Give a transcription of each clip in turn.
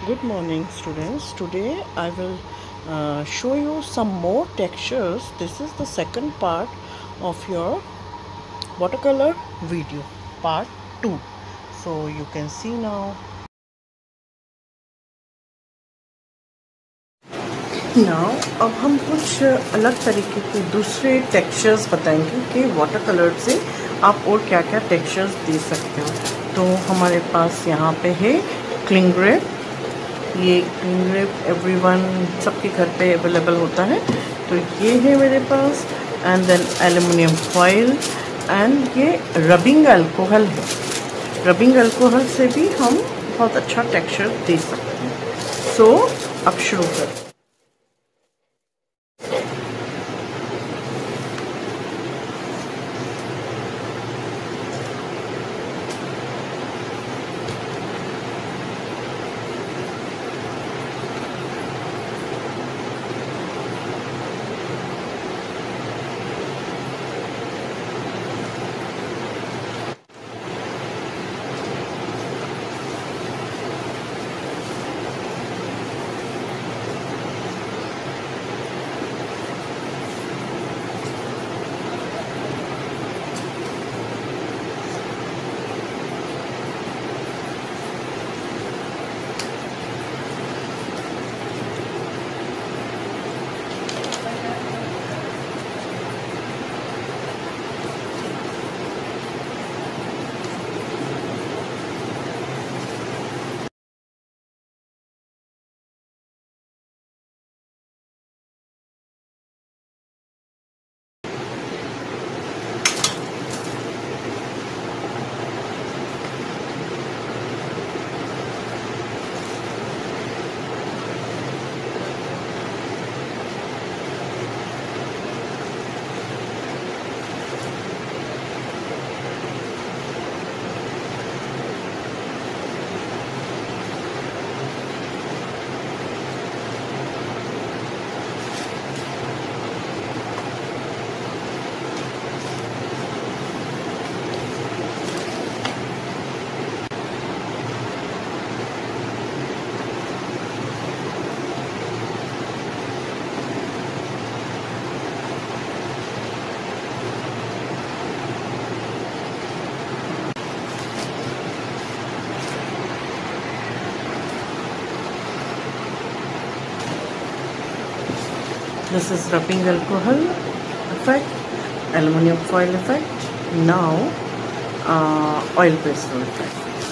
Good morning, students. Today I will show you some more textures. This is the second part of your watercolor video, part 2. So you can see now. अब हम कुछ अलग तरीके के दूसरे textures बताएंगे कि वाटर कलर से आप और क्या क्या टेक्सचर्स दे सकते हो। तो हमारे पास यहाँ पे है क्लिंग ग्रेप। ये क्लिंग ग्रेप एवरीवन सबके घर पे अवेलेबल होता है, तो ये है मेरे पास। And then aluminium foil and ये रबिंग अल्कोहल है। रबिंग अल्कोहल से भी हम बहुत अच्छा टेक्सचर दे सकते हैं। सो अब शुरू करें। This is rubbing alcohol effect, aluminum foil effect. Now oil pastel effect.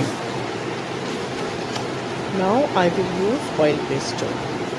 Now I will use oil pastel.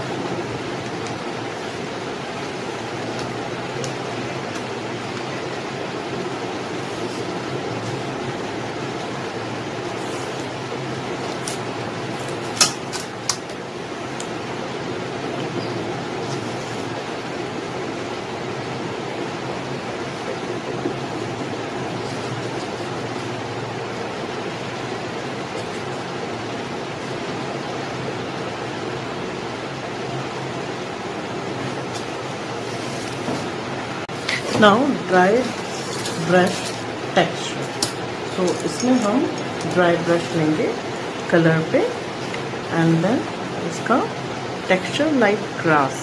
Now dry brush texture. So इसमें हम dry brush लेंगे कलर पे एंड देन इसका टेक्सचर लाइक ग्रास,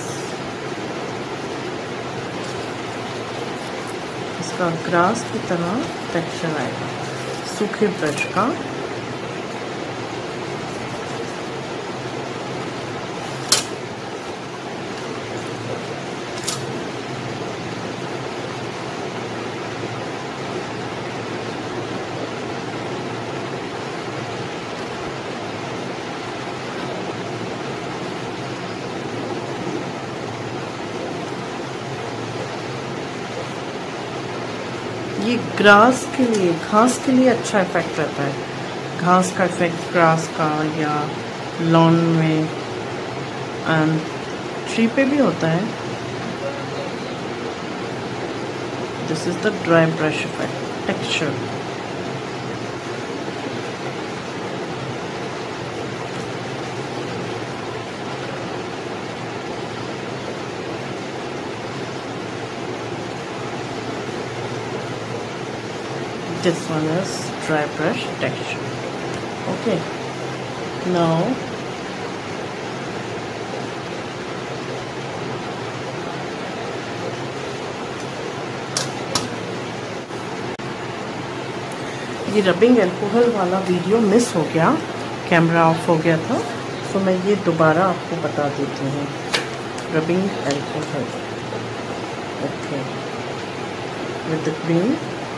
इसका grass की तरह texture आएगा सूखे ब्रश का। ये ग्रास के लिए, घास के लिए अच्छा इफेक्ट रहता है। घास का इफेक्ट ग्रास का या लॉन में एंड ट्री पे भी होता है। This is the dry brush effect texture. This one is dry brush texture. Okay, now ये रबिंग अल्कोहल वाला वीडियो मिस हो गया, कैमरा ऑफ हो गया था, तो मैं ये दोबारा आपको बता देती हूँ। Rubbing alcohol, okay, with the cream.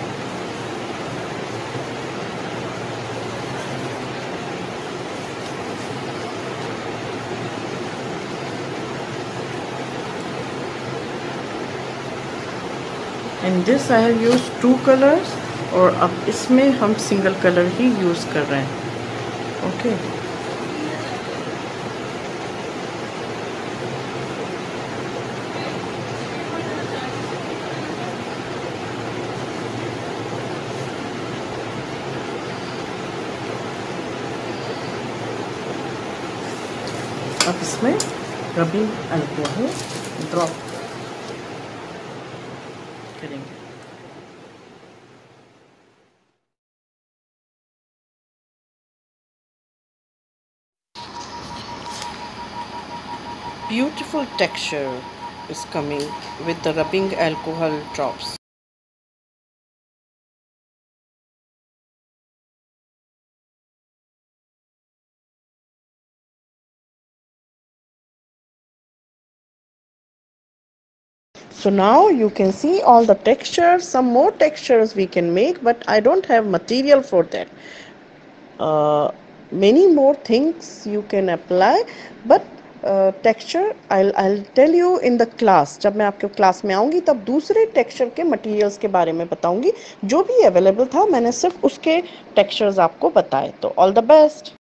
And this I have use 2 colours, और अब इसमें हम सिंगल कलर ही यूज़ कर रहे हैं, ओके। अब इसमें रबिंग अल्कोहल ड्रॉप करेंगे। Beautiful texture is coming with the rubbing alcohol drops. So now you can see all the textures. Some more textures we can make, but I don't have material for that. Many more things you can apply, but texture I'll tell you in the class. जब मैं आपके class में आऊँगी तब दूसरे texture के materials के बारे में बताऊँगी। जो भी अवेलेबल था मैंने सिर्फ उसके टेक्सचर्स आपको बताए। तो ऑल द बेस्ट।